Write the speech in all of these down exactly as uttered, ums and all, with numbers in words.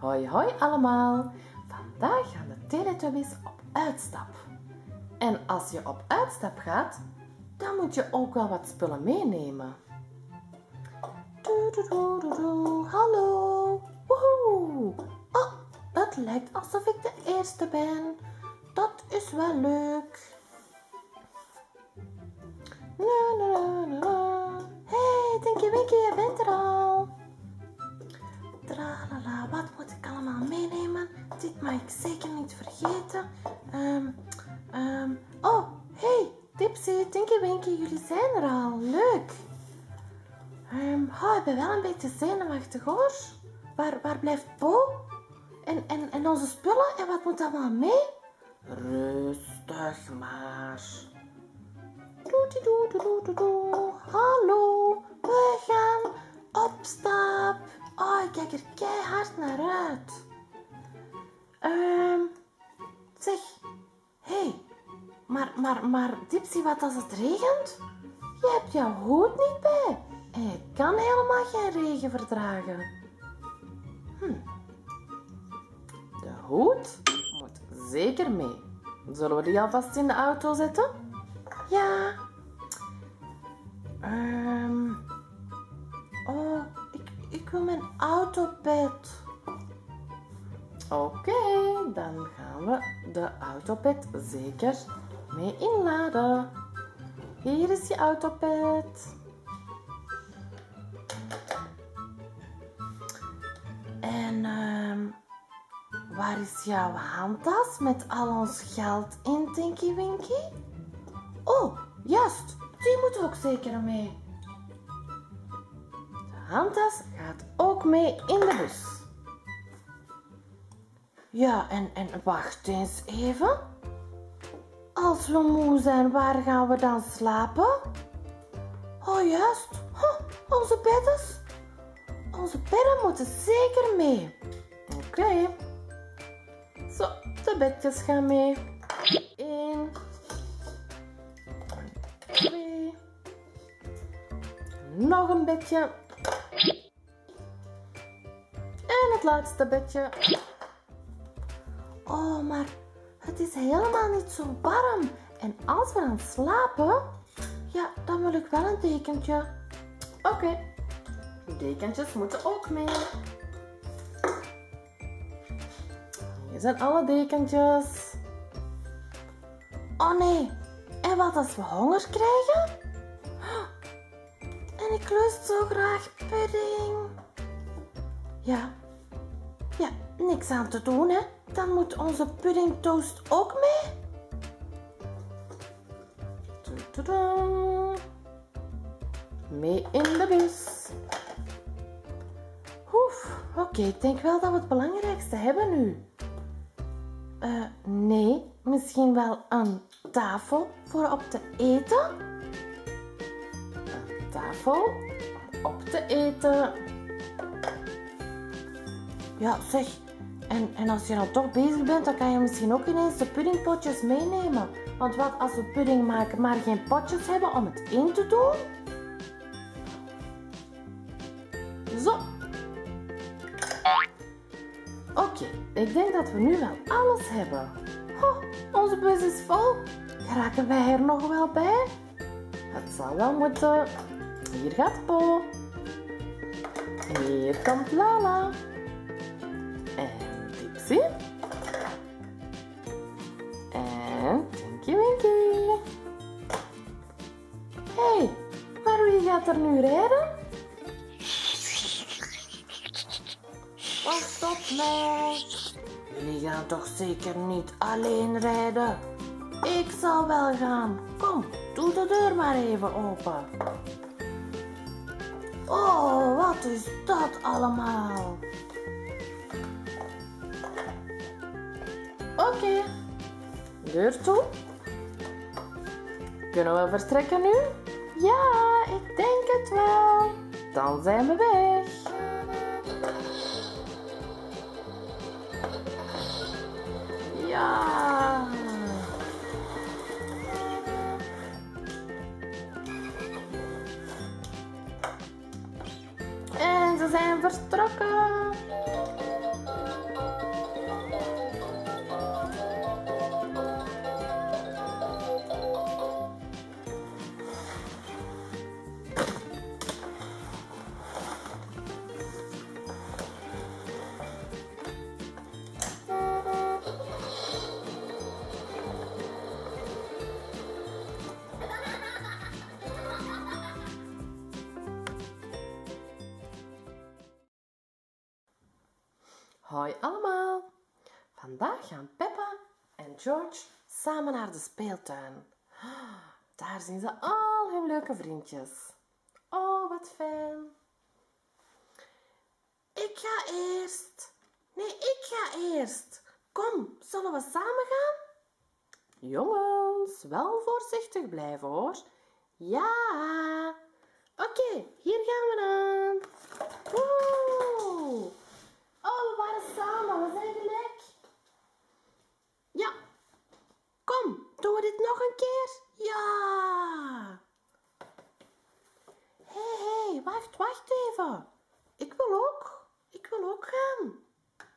Hoi hoi allemaal! Vandaag gaan de Teletubbies op uitstap. En als je op uitstap gaat, dan moet je ook wel wat spullen meenemen. Doe, doe, doe, doe, doe. Hallo! Woehoe! Oh, het lijkt alsof ik de eerste ben. Dat is wel leuk. Na, na, na, na. Hey, Tinky Winky, je bent er al. Tralala, wat moet ik allemaal meenemen? Dit mag ik zeker niet vergeten. Um, um, oh, hey, Dipsy, Tinky Winky, jullie zijn er al. Leuk. Um, oh, ik ben wel een beetje zenuwachtig hoor. Waar, waar blijft Po? En, en, en onze spullen? En wat moet allemaal mee? Rustig maar. Doe, doe, doe, doe, doe, doe. Hallo, we gaan op stap. Oh, ik kijk er keihard naar uit. Um, zeg, hé, hey, maar, maar, maar Dipsy, wat als het regent? Je hebt jouw hoed niet bij en je kan helemaal geen regen verdragen. Hm. De hoed moet zeker mee. Zullen we die alvast in de auto zetten? Ja. Um, oh, ik, ik wil mijn autopet. Oké, okay, dan gaan we de autopet zeker mee inladen. Hier is je autopet. En um, waar is jouw handtas met al ons geld in, Tinky Winky? Oh, juist, die moet ook zeker mee. De handtas gaat ook mee in de bus. Ja, en, en wacht eens even. Als we moe zijn, waar gaan we dan slapen? Oh, juist, huh, onze bedden. Onze bedden moeten zeker mee. Oké. Okay. Zo, de bedjes gaan mee. Eén. Twee. Nog een bedje. En het laatste bedje. Oh, maar het is helemaal niet zo warm. En als we dan slapen, ja, dan wil ik wel een dekentje. Oké. Okay. Dekentjes moeten ook mee. Hier zijn alle dekentjes. Oh nee, en wat als we honger krijgen? En ik lust zo graag pudding. Ja, ja, niks aan te doen hè. Dan moet onze puddingtoast ook mee. Tadaa. Mee in de bus. Oké, okay, ik denk wel dat we het belangrijkste hebben nu. Uh, nee, misschien wel een tafel voor op te eten. Een tafel om op te eten. Ja, zeg. En, en als je dan toch bezig bent, dan kan je misschien ook ineens de puddingpotjes meenemen. Want wat als we pudding maken, maar geen potjes hebben om het in te doen? Zo. Oké, okay, ik denk dat we nu wel alles hebben. Oh, onze bus is vol. Geraken wij er nog wel bij? Het zal wel moeten. Hier gaat Po. Hier komt Lala. En Dipsy. En Tinky Winky. Hé, hey, maar wie gaat er nu rijden? Wacht op mij. Jullie gaan toch zeker niet alleen rijden? Ik zal wel gaan. Kom, doe de deur maar even open. Oh, wat is dat allemaal? Oké, okay. Deur toe. Kunnen we vertrekken nu? Ja, ik denk het wel. Dan zijn we weg. Ja. En ze zijn vertrokken. Hoi allemaal! Vandaag gaan Peppa en George samen naar de speeltuin. Daar zien ze al hun leuke vriendjes. Oh, wat fijn! Ik ga eerst. Nee, ik ga eerst. Kom, zullen we samen gaan? Jongens, wel voorzichtig blijven hoor. Ja! Oké, okay, hier gaan we dan. Woe! Oh, we waren samen, we zijn gelijk. Ja. Kom, doen we dit nog een keer? Ja. Hé, hey, hé, hey, wacht, wacht even. Ik wil ook. Ik wil ook gaan.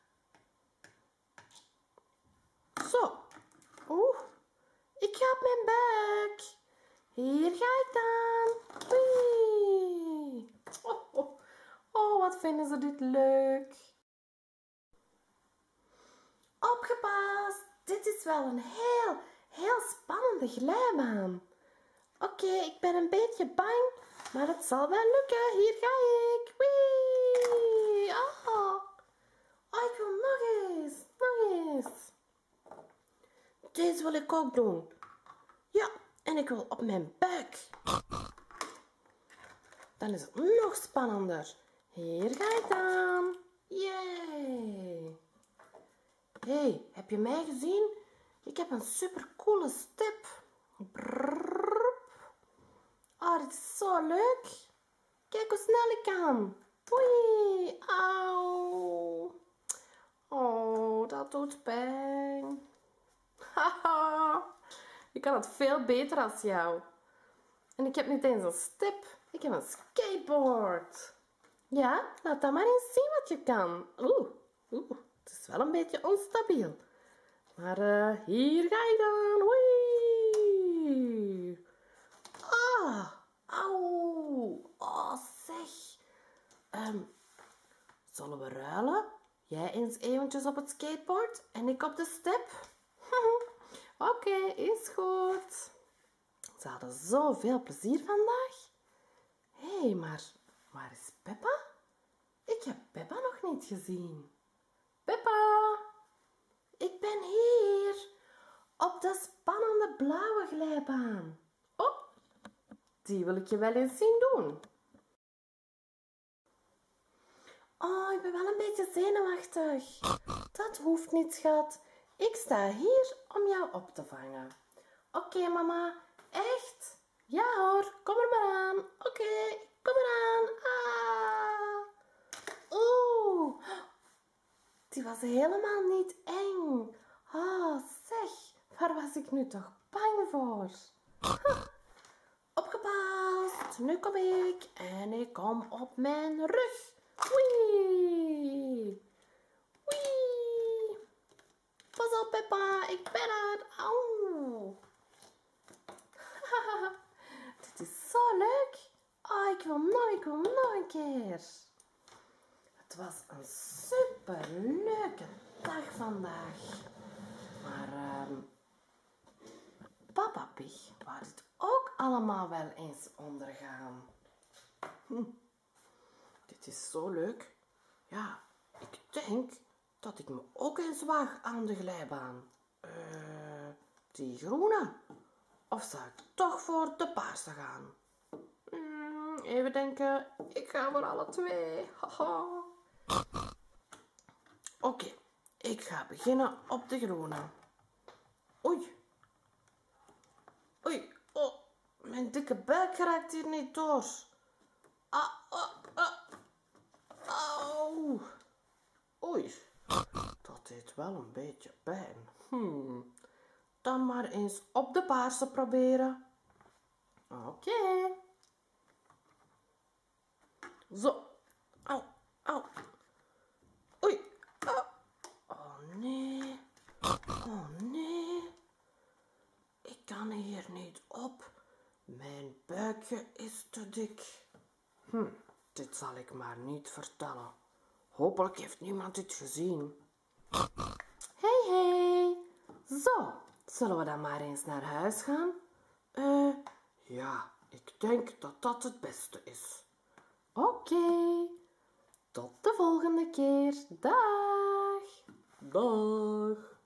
Zo. Oeh. Ik ga op mijn buik. Hier ga ik dan. Wee. Oh, oh. Oh, wat vinden ze dit leuk. Opgepast. Dit is wel een heel, heel spannende glijbaan. Oké, okay, ik ben een beetje bang, maar het zal wel lukken. Hier ga ik. Wee. Oh. Oh, ik wil nog eens. Nog eens. Deze wil ik ook doen. Ja, en ik wil op mijn buik. Dan is het nog spannender. Hier ga ik dan. Yay. Hey, heb je mij gezien? Ik heb een super coole step. Brrrr. Oh, dit is zo leuk. Kijk hoe snel ik kan. Oei, auw. Oh, dat doet pijn. Haha, ik kan het veel beter als jou. En ik heb niet eens een step. Ik heb een skateboard. Ja, laat dan maar eens zien wat je kan. Oeh, oeh, het is wel een beetje onstabiel. Maar uh, hier ga ik dan. Wee. Ah, auw. Oh, zeg. Um, zullen we ruilen? Jij eens eventjes op het skateboard en ik op de step? Oké, okay, is goed. Ze hadden zoveel plezier vandaag. Hé, hey, maar waar is Peppa? Ik heb Peppa nog niet gezien. Peppa, ik ben hier op de spannende blauwe glijbaan. Oh, die wil ik je wel eens zien doen. Oh, ik ben wel een beetje zenuwachtig. Dat hoeft niet, schat. Ik sta hier om jou op te vangen. Oké, okay, mama. Echt? Ja hoor, kom er maar aan. Oké, okay, kom eraan. Ah. Oeh. Die was helemaal niet eng. Oh, zeg. Waar was ik nu toch bang voor? Huh. Opgepast. Nu kom ik. En ik kom op mijn rug. Wee. Wee. Pas op, Peppa. Ik ben er. Auw. Dit is zo leuk. Oh, ik wil nog, ik wil nog een keer. Het was een super leuke dag vandaag. Maar uh, Papa Pig wou dit ook allemaal wel eens ondergaan. Hm. Dit is zo leuk. Ja, ik denk dat ik me ook eens waag aan de glijbaan. Uh, die groene. Of zou ik toch voor de paarse gaan? Hmm, even denken. Ik ga voor alle twee. Haha. Oké, okay, ik ga beginnen op de groene. Oei. Oei. Oh, mijn dikke buik raakt hier niet door. Ah, ah, ah. Auw. Oei. Dat deed wel een beetje pijn. Hmm. Dan maar eens op de paarse proberen. Oké. Okay. Zo. Au, au. Oei. Oh. Oh nee. Oh nee. Ik kan hier niet op. Mijn buikje is te dik. Hm, dit zal ik maar niet vertellen. Hopelijk heeft niemand dit gezien. Hey, hey. Zo, zullen we dan maar eens naar huis gaan? Eh, uh, ja, ik denk dat dat het beste is. Oké, okay. Tot de volgende keer. Dag. Dag!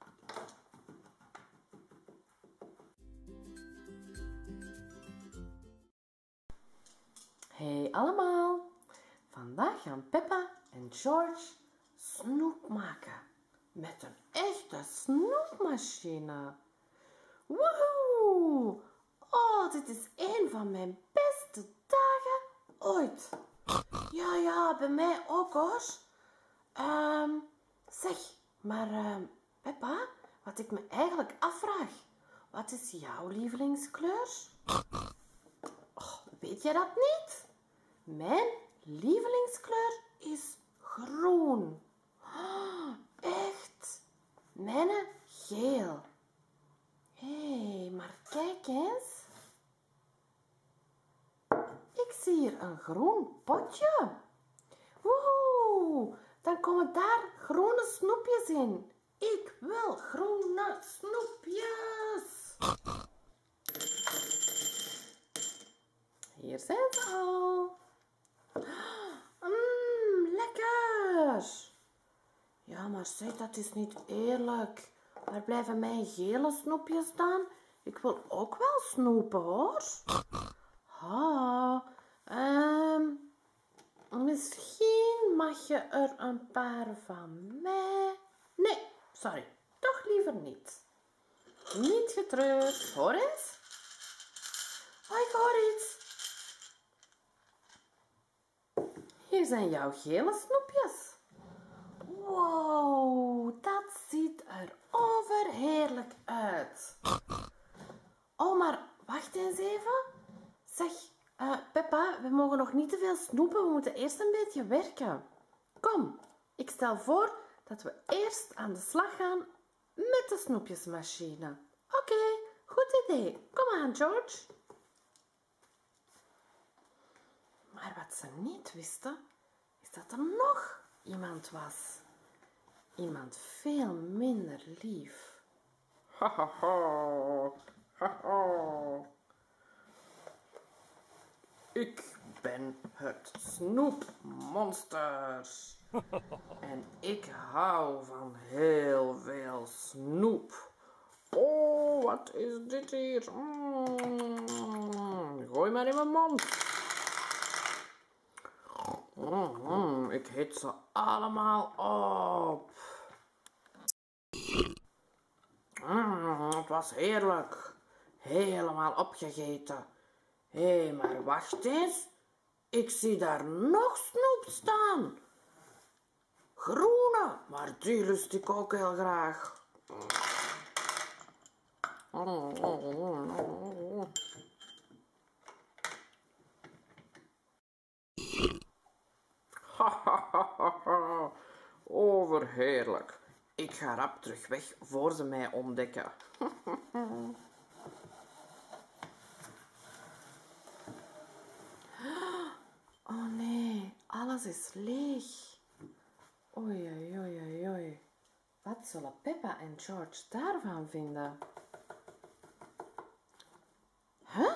Hey allemaal! Vandaag gaan Peppa en George snoep maken. Met een echte snoepmachine. Woehoe! Oh, dit is een van mijn beste dagen ooit. Ja, ja, bij mij ook hoor. Ehm, zeg, maar ehm, Peppa, wat ik me eigenlijk afvraag. Wat is jouw lievelingskleur? Oh, weet je dat niet? Mijn lievelingskleur is groen. Oh, echt? Mijne geel. Hé, hey, maar kijk eens. Ik zie hier een groen potje. Woehoe, dan komen daar groene snoepjes in. Ik wil groene snoepjes. Hier zijn ze al. Mmm, lekker. Ja, maar zeg, dat is niet eerlijk. Waar blijven mijn gele snoepjes staan? Ik wil ook wel snoepen, hoor. Ha, um, misschien mag je er een paar van mij. Nee, sorry, toch liever niet. Niet getreurd. Hoor eens. Oh, ik hoor iets. Hier zijn jouw gele snoepjes. Wow, dat ziet er overheerlijk uit. Oh, maar wacht eens even. Zeg, uh, Peppa, we mogen nog niet te veel snoepen. We moeten eerst een beetje werken. Kom, ik stel voor dat we eerst aan de slag gaan met de snoepjesmachine. Oké, okay, goed idee. Kom aan, George. Maar wat ze niet wisten, is dat er nog iemand was. Iemand veel minder lief. Ha ha ha, ha ha. Ik ben het snoepmonster. En ik hou van heel veel snoep. Oh, wat is dit hier? Mm, gooi maar in mijn mond. Mm, ik eet ze allemaal op. Mm, het was heerlijk. Helemaal opgegeten. Hé, hey, maar wacht eens. Ik zie daar nog snoep staan. Groene, maar die lust ik ook heel graag. Overheerlijk. Ik ga rap terug weg voor ze mij ontdekken. Oh nee, alles is leeg. Oei, oei, oei, oei, oei. Wat zullen Peppa en George daarvan vinden? Huh?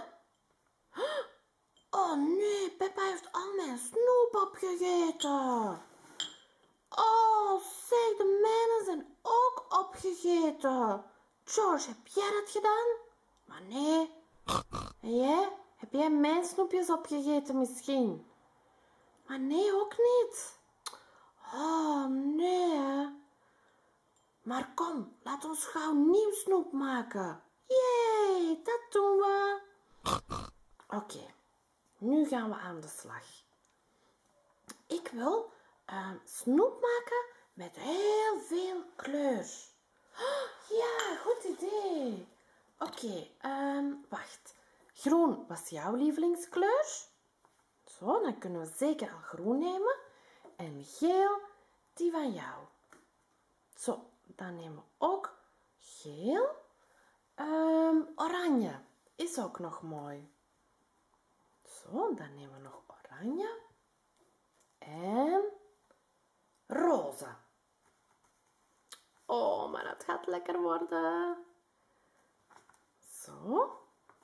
Oh nee, Peppa heeft al mijn snoep opgegeten. Oh, zeg, de mijne zijn ook opgegeten. George, heb jij dat gedaan? Maar nee. En jij? Heb jij mijn snoepjes opgegeten misschien? Maar nee, ook niet. Oh, nee. Maar kom, laat ons gauw nieuw snoep maken. Jee, dat doen we. Oké, okay, nu gaan we aan de slag. Ik wil uh, snoep maken met heel veel kleur. Oh, ja, goed idee. Oké, okay, um, wacht. Groen was jouw lievelingskleur. Zo, dan kunnen we zeker al groen nemen. En geel, die van jou. Zo, dan nemen we ook geel. Um, oranje is ook nog mooi. Zo, dan nemen we nog oranje. En roze. Oh, maar dat gaat lekker worden. Zo.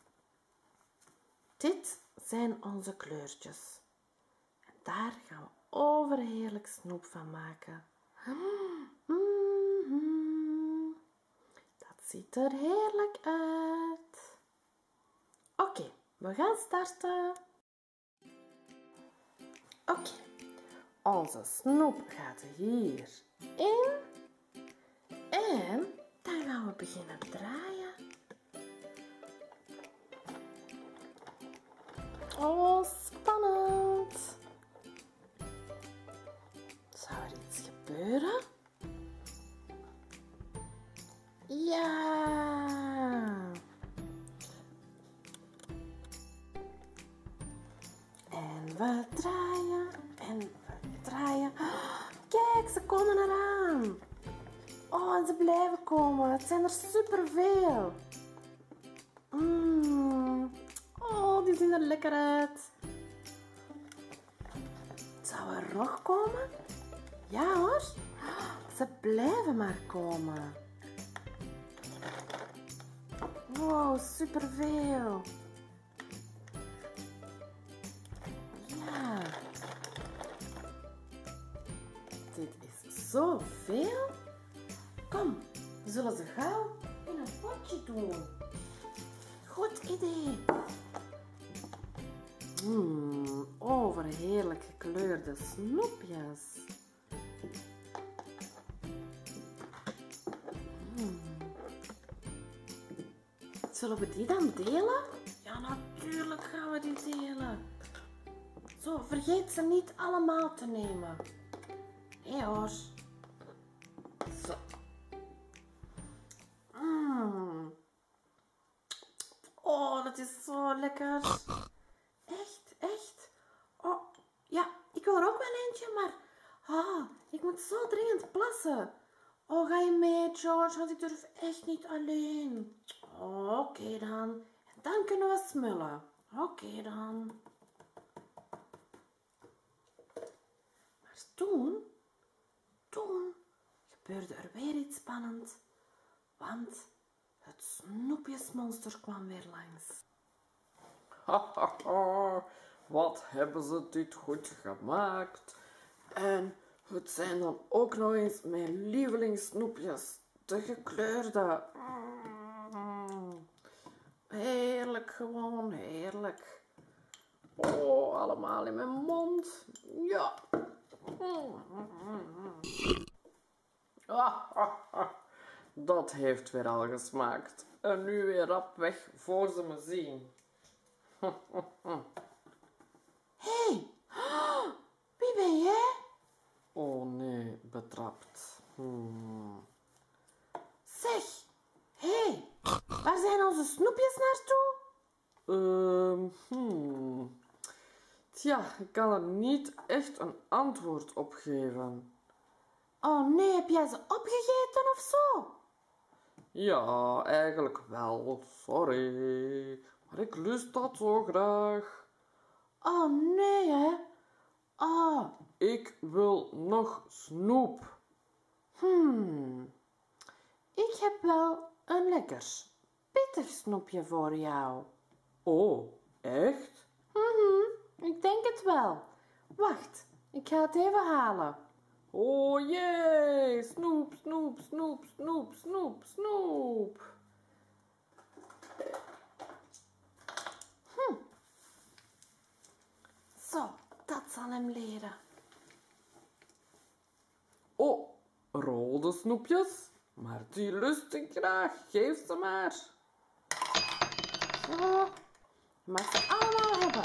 Dit zijn onze kleurtjes. En daar gaan we overheerlijk snoep van maken. Mm-hmm. ziet er heerlijk uit. Oké, okay, we gaan starten. Oké, okay. Onze snoep gaat hier in. En dan gaan we beginnen draaien. Oh, spannend. Zou er iets gebeuren? Ja. En we draaien en we draaien. Kijk, ze komen eraan. Oh, en ze blijven komen. Het zijn er superveel. Mm. Oh, die zien er lekker uit. Zou er nog komen? Ja hoor. Ze blijven maar komen. Wow, superveel. Ja. Dit is zoveel. Kom, we zullen ze gauw in een potje doen. Goed idee. Mm, overheerlijk gekleurde snoepjes. Mm. Zullen we die dan delen? Ja, natuurlijk gaan we die delen. Zo, vergeet ze niet allemaal te nemen. Nee hoor. Zo. Mm. Oh, dat is zo lekker. Echt, echt. Oh, ja, ik wil er ook wel eentje, maar ah, ik moet zo dringend plassen. Oh, ga je mee, George? Want ik durf echt niet alleen. Oh, oké okay dan. En dan kunnen we smullen. Oké okay dan. Maar toen, toen gebeurde er weer iets spannends. Want het snoepjesmonster kwam weer langs. Hahaha, wat hebben ze dit goed gemaakt. En het zijn dan ook nog eens mijn lievelingssnoepjes, de gekleurde. Mm. Heerlijk, gewoon heerlijk. Oh, allemaal in mijn mond. Ja. Dat heeft weer al gesmaakt. En nu weer rap weg voor ze me zien. Hé, hey, wie ben jij? Oh nee, betrapt. Hmm. Zeg, hé, hey, waar zijn onze snoepjes naartoe? Um, hmm. Tja, ik kan er niet echt een antwoord op geven. Oh nee, heb jij ze opgegeten of zo? Ja, eigenlijk wel. Sorry. Maar ik lust dat zo graag. Oh nee, hè? Oh. Ik wil nog snoep. Hmm. Ik heb wel een lekker pittig snoepje voor jou. Oh, echt? Mhm, ik denk het wel. Wacht, ik ga het even halen. Oh jee, snoep, snoep, snoep, snoep, snoep, snoep. Hm. Zo, dat zal hem leren. Oh, rode snoepjes. Maar die lust ik graag. Geef ze maar. Zo, je mag ze allemaal hebben.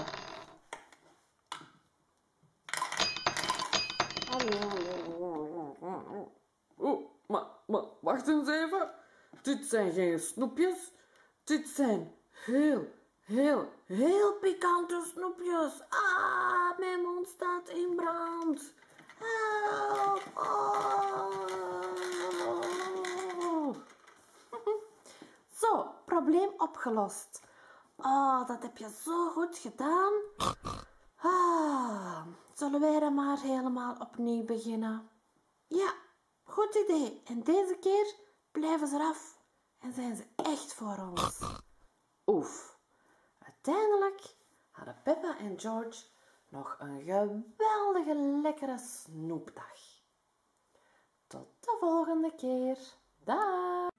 Oeh, maar, maar wacht eens even. Dit zijn geen snoepjes. Dit zijn heel, heel, heel pikante snoepjes. Ah, mijn mond staat in brand. Help. Oh. Zo, probleem opgelost. Oh, dat heb je zo goed gedaan. Ah, zullen wij dan maar helemaal opnieuw beginnen? Ja, goed idee. En deze keer blijven ze eraf en zijn ze echt voor ons. Oef. Uiteindelijk hadden Peppa en George nog een geweldige lekkere snoepdag. Tot de volgende keer. Dag!